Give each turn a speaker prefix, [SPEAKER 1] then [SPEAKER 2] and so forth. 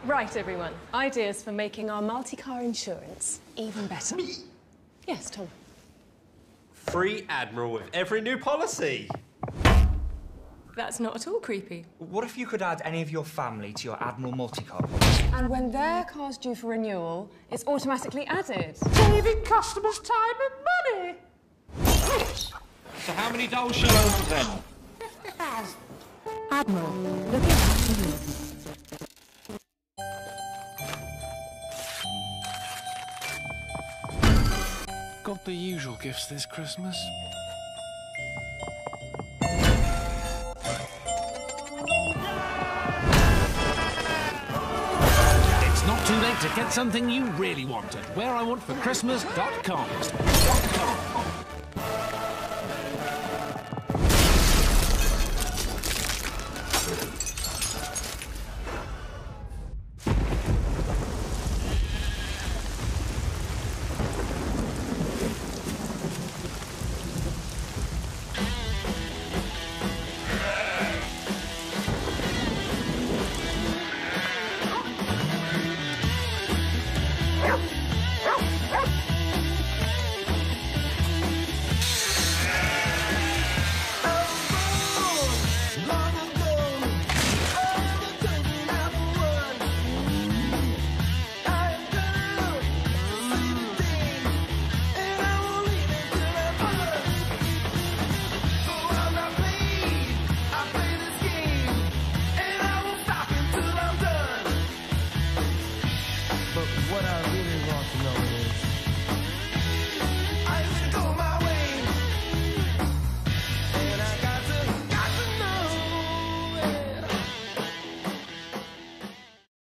[SPEAKER 1] Right, everyone. Ideas for making our multi-car insurance even better. Yes, Tom.
[SPEAKER 2] Free Admiral with every new policy.
[SPEAKER 1] That's not at all creepy.
[SPEAKER 3] What if you could add any of your family to your Admiral multi-car policy?
[SPEAKER 1] And when their car's due for renewal, it's automatically added.
[SPEAKER 4] Saving customers time and money.
[SPEAKER 5] So how many dolls shall own then?
[SPEAKER 4] 50,000.
[SPEAKER 1] Admiral, looking after you.
[SPEAKER 6] Got the usual gifts this Christmas. It's not too late to get something you really wanted. WhereIWantForChristmas.com.